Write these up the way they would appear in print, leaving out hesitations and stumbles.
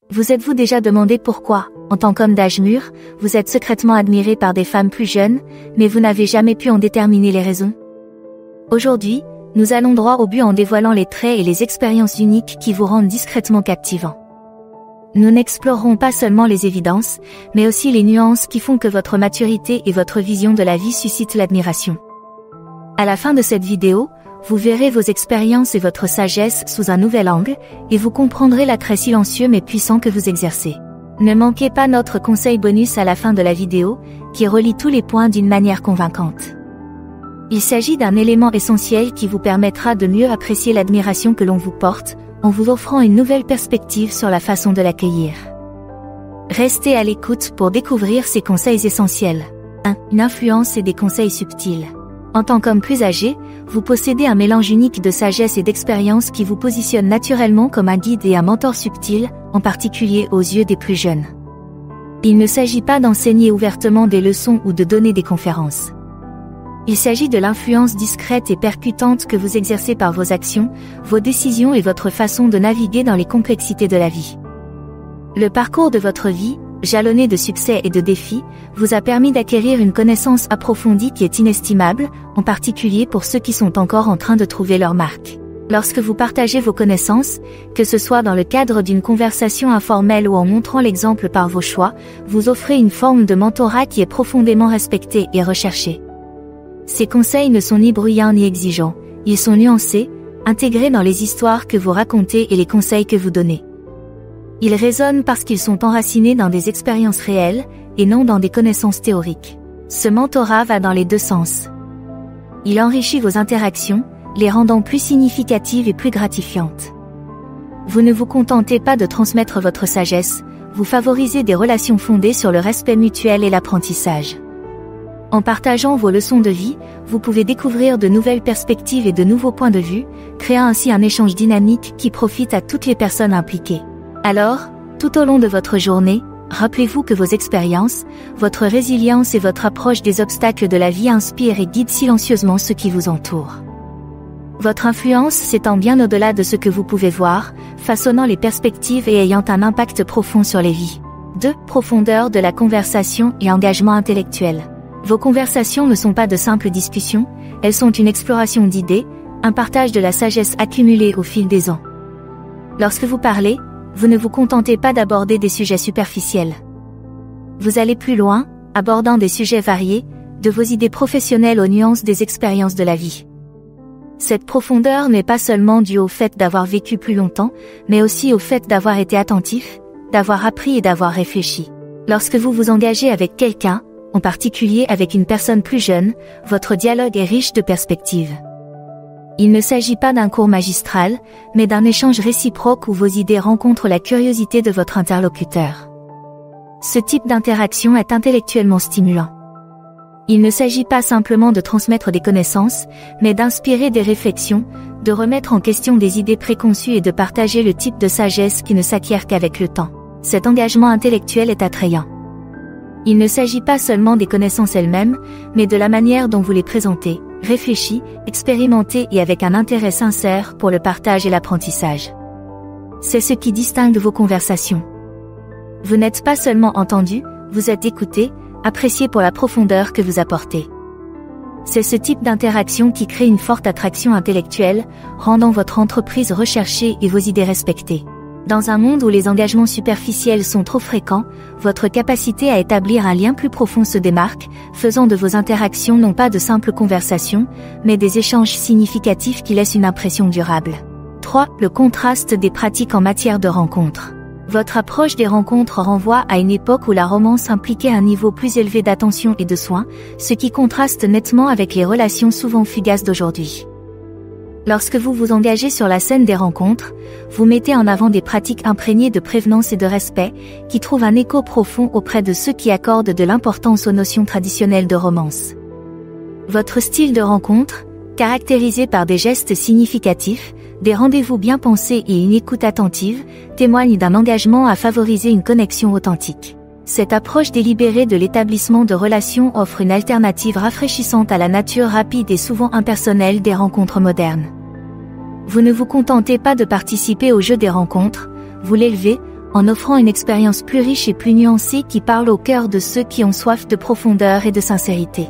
Vous êtes-vous déjà demandé pourquoi, en tant qu'homme d'âge mûr, vous êtes secrètement admiré par des femmes plus jeunes, mais vous n'avez jamais pu en déterminer les raisons? Aujourd'hui, nous allons droit au but en dévoilant les traits et les expériences uniques qui vous rendent discrètement captivant. Nous n'explorerons pas seulement les évidences, mais aussi les nuances qui font que votre maturité et votre vision de la vie suscitent l'admiration. À la fin de cette vidéo, vous verrez vos expériences et votre sagesse sous un nouvel angle, et vous comprendrez l'attrait silencieux mais puissant que vous exercez. Ne manquez pas notre conseil bonus à la fin de la vidéo, qui relie tous les points d'une manière convaincante. Il s'agit d'un élément essentiel qui vous permettra de mieux apprécier l'admiration que l'on vous porte, en vous offrant une nouvelle perspective sur la façon de l'accueillir. Restez à l'écoute pour découvrir ces conseils essentiels. 1. Une influence et des conseils subtils. En tant qu'homme plus âgé, vous possédez un mélange unique de sagesse et d'expérience qui vous positionne naturellement comme un guide et un mentor subtil, en particulier aux yeux des plus jeunes. Il ne s'agit pas d'enseigner ouvertement des leçons ou de donner des conférences. Il s'agit de l'influence discrète et percutante que vous exercez par vos actions, vos décisions et votre façon de naviguer dans les complexités de la vie. Le parcours de votre vie, jalonné de succès et de défis, vous a permis d'acquérir une connaissance approfondie qui est inestimable, en particulier pour ceux qui sont encore en train de trouver leur marque. Lorsque vous partagez vos connaissances, que ce soit dans le cadre d'une conversation informelle ou en montrant l'exemple par vos choix, vous offrez une forme de mentorat qui est profondément respectée et recherchée. Ces conseils ne sont ni bruyants ni exigeants, ils sont nuancés, intégrés dans les histoires que vous racontez et les conseils que vous donnez. Ils résonnent parce qu'ils sont enracinés dans des expériences réelles, et non dans des connaissances théoriques. Ce mentorat va dans les deux sens. Il enrichit vos interactions, les rendant plus significatives et plus gratifiantes. Vous ne vous contentez pas de transmettre votre sagesse, vous favorisez des relations fondées sur le respect mutuel et l'apprentissage. En partageant vos leçons de vie, vous pouvez découvrir de nouvelles perspectives et de nouveaux points de vue, créant ainsi un échange dynamique qui profite à toutes les personnes impliquées. Alors, tout au long de votre journée, rappelez-vous que vos expériences, votre résilience et votre approche des obstacles de la vie inspirent et guident silencieusement ceux qui vous entourent. Votre influence s'étend bien au-delà de ce que vous pouvez voir, façonnant les perspectives et ayant un impact profond sur les vies. 2. Profondeur de la conversation et engagement intellectuel. Vos conversations ne sont pas de simples discussions, elles sont une exploration d'idées, un partage de la sagesse accumulée au fil des ans. Lorsque vous parlez, vous ne vous contentez pas d'aborder des sujets superficiels. Vous allez plus loin, abordant des sujets variés, de vos idées professionnelles aux nuances des expériences de la vie. Cette profondeur n'est pas seulement due au fait d'avoir vécu plus longtemps, mais aussi au fait d'avoir été attentif, d'avoir appris et d'avoir réfléchi. Lorsque vous vous engagez avec quelqu'un, en particulier avec une personne plus jeune, votre dialogue est riche de perspectives. Il ne s'agit pas d'un cours magistral, mais d'un échange réciproque où vos idées rencontrent la curiosité de votre interlocuteur. Ce type d'interaction est intellectuellement stimulant. Il ne s'agit pas simplement de transmettre des connaissances, mais d'inspirer des réflexions, de remettre en question des idées préconçues et de partager le type de sagesse qui ne s'acquiert qu'avec le temps. Cet engagement intellectuel est attrayant. Il ne s'agit pas seulement des connaissances elles-mêmes, mais de la manière dont vous les présentez, réfléchis, expérimentez et avec un intérêt sincère pour le partage et l'apprentissage. C'est ce qui distingue vos conversations. Vous n'êtes pas seulement entendu, vous êtes écouté, apprécié pour la profondeur que vous apportez. C'est ce type d'interaction qui crée une forte attraction intellectuelle, rendant votre entreprise recherchée et vos idées respectées. Dans un monde où les engagements superficiels sont trop fréquents, votre capacité à établir un lien plus profond se démarque, faisant de vos interactions non pas de simples conversations, mais des échanges significatifs qui laissent une impression durable. 3. Le contraste des pratiques en matière de rencontres. Votre approche des rencontres renvoie à une époque où la romance impliquait un niveau plus élevé d'attention et de soins, ce qui contraste nettement avec les relations souvent fugaces d'aujourd'hui. Lorsque vous vous engagez sur la scène des rencontres, vous mettez en avant des pratiques imprégnées de prévenance et de respect, qui trouvent un écho profond auprès de ceux qui accordent de l'importance aux notions traditionnelles de romance. Votre style de rencontre, caractérisé par des gestes significatifs, des rendez-vous bien pensés et une écoute attentive, témoigne d'un engagement à favoriser une connexion authentique. Cette approche délibérée de l'établissement de relations offre une alternative rafraîchissante à la nature rapide et souvent impersonnelle des rencontres modernes. Vous ne vous contentez pas de participer au jeu des rencontres, vous l'élevez, en offrant une expérience plus riche et plus nuancée qui parle au cœur de ceux qui ont soif de profondeur et de sincérité.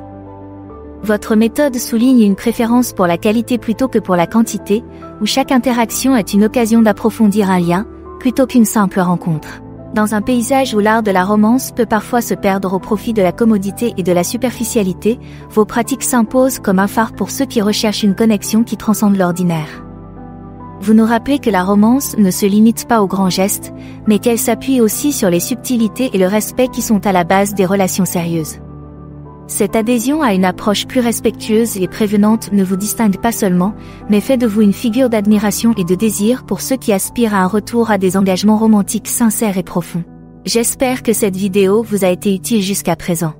Votre méthode souligne une préférence pour la qualité plutôt que pour la quantité, où chaque interaction est une occasion d'approfondir un lien, plutôt qu'une simple rencontre. Dans un paysage où l'art de la romance peut parfois se perdre au profit de la commodité et de la superficialité, vos pratiques s'imposent comme un phare pour ceux qui recherchent une connexion qui transcende l'ordinaire. Vous nous rappelez que la romance ne se limite pas aux grands gestes, mais qu'elle s'appuie aussi sur les subtilités et le respect qui sont à la base des relations sérieuses. Cette adhésion à une approche plus respectueuse et prévenante ne vous distingue pas seulement, mais fait de vous une figure d'admiration et de désir pour ceux qui aspirent à un retour à des engagements romantiques sincères et profonds. J'espère que cette vidéo vous a été utile jusqu'à présent.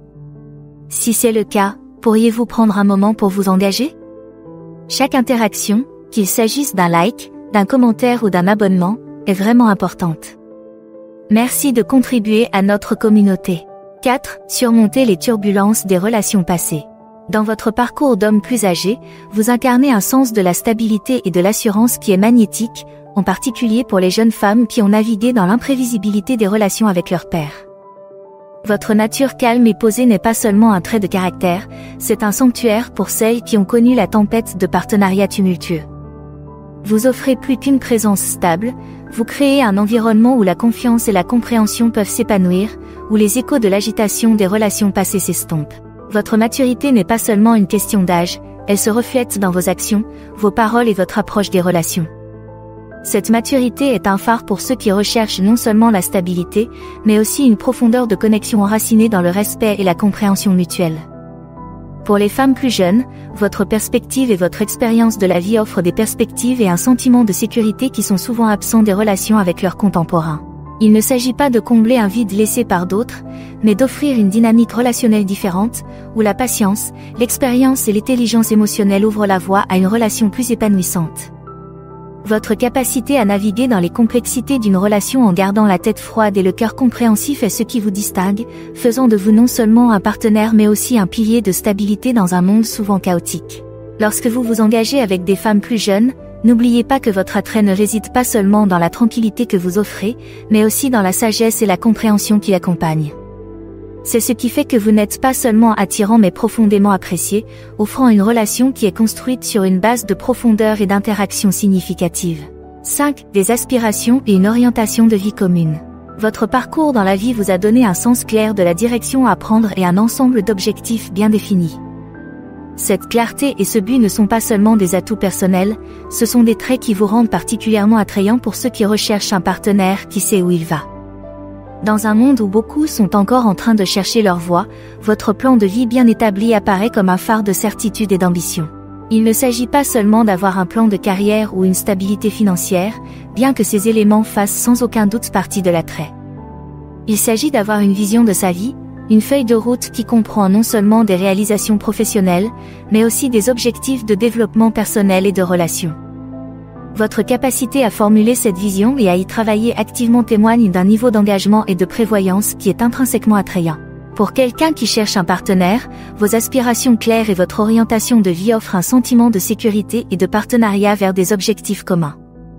Si c'est le cas, pourriez-vous prendre un moment pour vous engager? Chaque interaction, qu'il s'agisse d'un like, d'un commentaire ou d'un abonnement, est vraiment importante. Merci de contribuer à notre communauté. 4. Surmonter les turbulences des relations passées. Dans votre parcours d'homme plus âgé, vous incarnez un sens de la stabilité et de l'assurance qui est magnétique, en particulier pour les jeunes femmes qui ont navigué dans l'imprévisibilité des relations avec leur père. Votre nature calme et posée n'est pas seulement un trait de caractère, c'est un sanctuaire pour celles qui ont connu la tempête de partenariats tumultueux. Vous offrez plus qu'une présence stable, vous créez un environnement où la confiance et la compréhension peuvent s'épanouir, où les échos de l'agitation des relations passées s'estompent. Votre maturité n'est pas seulement une question d'âge, elle se reflète dans vos actions, vos paroles et votre approche des relations. Cette maturité est un phare pour ceux qui recherchent non seulement la stabilité, mais aussi une profondeur de connexion enracinée dans le respect et la compréhension mutuelle. Pour les femmes plus jeunes, votre perspective et votre expérience de la vie offrent des perspectives et un sentiment de sécurité qui sont souvent absents des relations avec leurs contemporains. Il ne s'agit pas de combler un vide laissé par d'autres, mais d'offrir une dynamique relationnelle différente, où la patience, l'expérience et l'intelligence émotionnelle ouvrent la voie à une relation plus épanouissante. Votre capacité à naviguer dans les complexités d'une relation en gardant la tête froide et le cœur compréhensif est ce qui vous distingue, faisant de vous non seulement un partenaire mais aussi un pilier de stabilité dans un monde souvent chaotique. Lorsque vous vous engagez avec des femmes plus jeunes, n'oubliez pas que votre attrait ne réside pas seulement dans la tranquillité que vous offrez, mais aussi dans la sagesse et la compréhension qui l'accompagnent. C'est ce qui fait que vous n'êtes pas seulement attirant mais profondément apprécié, offrant une relation qui est construite sur une base de profondeur et d'interaction significative. 5. Des aspirations et une orientation de vie commune. Votre parcours dans la vie vous a donné un sens clair de la direction à prendre et un ensemble d'objectifs bien définis. Cette clarté et ce but ne sont pas seulement des atouts personnels, ce sont des traits qui vous rendent particulièrement attrayant pour ceux qui recherchent un partenaire qui sait où il va. Dans un monde où beaucoup sont encore en train de chercher leur voie, votre plan de vie bien établi apparaît comme un phare de certitude et d'ambition. Il ne s'agit pas seulement d'avoir un plan de carrière ou une stabilité financière, bien que ces éléments fassent sans aucun doute partie de l'attrait. Il s'agit d'avoir une vision de sa vie, une feuille de route qui comprend non seulement des réalisations professionnelles, mais aussi des objectifs de développement personnel et de relations. Votre capacité à formuler cette vision et à y travailler activement témoigne d'un niveau d'engagement et de prévoyance qui est intrinsèquement attrayant. Pour quelqu'un qui cherche un partenaire, vos aspirations claires et votre orientation de vie offrent un sentiment de sécurité et de partenariat vers des objectifs communs.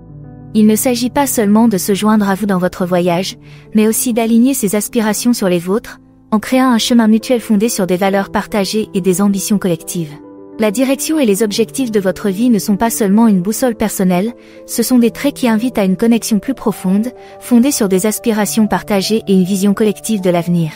Il ne s'agit pas seulement de se joindre à vous dans votre voyage, mais aussi d'aligner ses aspirations sur les vôtres, en créant un chemin mutuel fondé sur des valeurs partagées et des ambitions collectives. La direction et les objectifs de votre vie ne sont pas seulement une boussole personnelle, ce sont des traits qui invitent à une connexion plus profonde, fondée sur des aspirations partagées et une vision collective de l'avenir.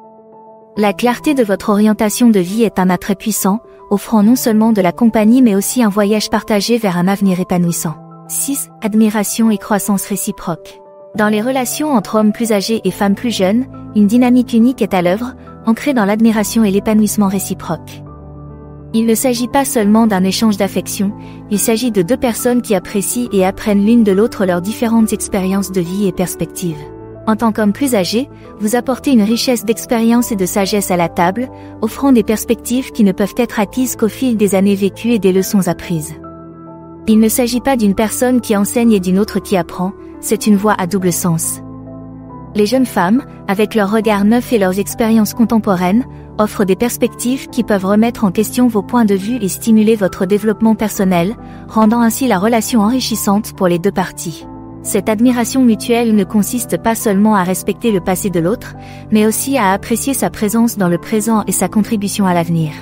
La clarté de votre orientation de vie est un attrait puissant, offrant non seulement de la compagnie mais aussi un voyage partagé vers un avenir épanouissant. 6. Admiration et croissance réciproque. Dans les relations entre hommes plus âgés et femmes plus jeunes, une dynamique unique est à l'œuvre, ancrée dans l'admiration et l'épanouissement réciproque. Il ne s'agit pas seulement d'un échange d'affection, il s'agit de deux personnes qui apprécient et apprennent l'une de l'autre leurs différentes expériences de vie et perspectives. En tant qu'homme plus âgé, vous apportez une richesse d'expérience et de sagesse à la table, offrant des perspectives qui ne peuvent être acquises qu'au fil des années vécues et des leçons apprises. Il ne s'agit pas d'une personne qui enseigne et d'une autre qui apprend, c'est une voie à double sens. Les jeunes femmes, avec leur regard neuf et leurs expériences contemporaines, offrent des perspectives qui peuvent remettre en question vos points de vue et stimuler votre développement personnel, rendant ainsi la relation enrichissante pour les deux parties. Cette admiration mutuelle ne consiste pas seulement à respecter le passé de l'autre, mais aussi à apprécier sa présence dans le présent et sa contribution à l'avenir.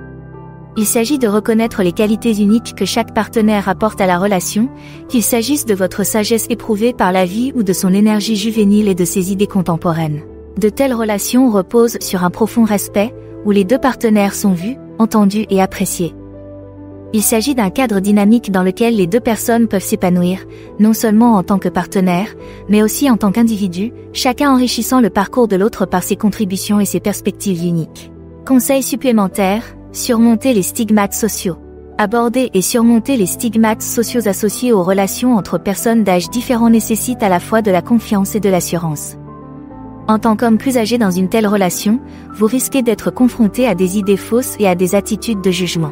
Il s'agit de reconnaître les qualités uniques que chaque partenaire apporte à la relation, qu'il s'agisse de votre sagesse éprouvée par la vie ou de son énergie juvénile et de ses idées contemporaines. De telles relations reposent sur un profond respect, où les deux partenaires sont vus, entendus et appréciés. Il s'agit d'un cadre dynamique dans lequel les deux personnes peuvent s'épanouir, non seulement en tant que partenaires, mais aussi en tant qu'individus, chacun enrichissant le parcours de l'autre par ses contributions et ses perspectives uniques. Conseil supplémentaire: surmonter les stigmates sociaux. Aborder et surmonter les stigmates sociaux associés aux relations entre personnes d'âge différents nécessite à la fois de la confiance et de l'assurance. En tant qu'homme plus âgé dans une telle relation, vous risquez d'être confronté à des idées fausses et à des attitudes de jugement.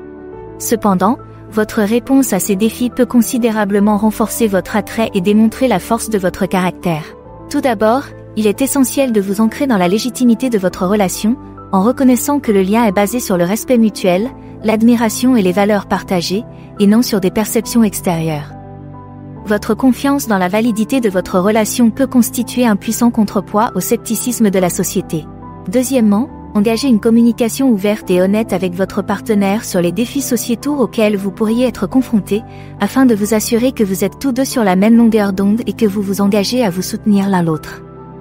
Cependant, votre réponse à ces défis peut considérablement renforcer votre attrait et démontrer la force de votre caractère. Tout d'abord, il est essentiel de vous ancrer dans la légitimité de votre relation, en reconnaissant que le lien est basé sur le respect mutuel, l'admiration et les valeurs partagées, et non sur des perceptions extérieures. Votre confiance dans la validité de votre relation peut constituer un puissant contrepoids au scepticisme de la société. Deuxièmement, engagez une communication ouverte et honnête avec votre partenaire sur les défis sociétaux auxquels vous pourriez être confrontés, afin de vous assurer que vous êtes tous deux sur la même longueur d'onde et que vous vous engagez à vous soutenir l'un l'autre.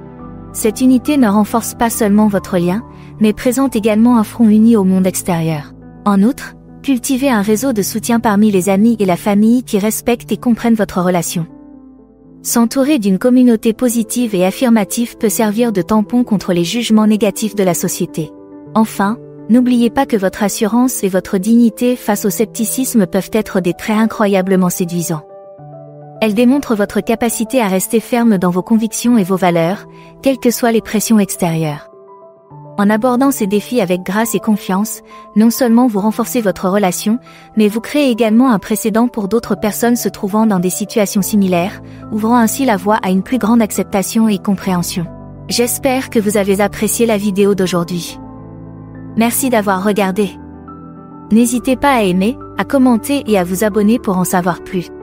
Cette unité ne renforce pas seulement votre lien, mais présente également un front uni au monde extérieur. En outre, cultivez un réseau de soutien parmi les amis et la famille qui respectent et comprennent votre relation. S'entourer d'une communauté positive et affirmative peut servir de tampon contre les jugements négatifs de la société. Enfin, n'oubliez pas que votre assurance et votre dignité face au scepticisme peuvent être des traits incroyablement séduisants. Elles démontrent votre capacité à rester ferme dans vos convictions et vos valeurs, quelles que soient les pressions extérieures. En abordant ces défis avec grâce et confiance, non seulement vous renforcez votre relation, mais vous créez également un précédent pour d'autres personnes se trouvant dans des situations similaires, ouvrant ainsi la voie à une plus grande acceptation et compréhension. J'espère que vous avez apprécié la vidéo d'aujourd'hui. Merci d'avoir regardé. N'hésitez pas à aimer, à commenter et à vous abonner pour en savoir plus.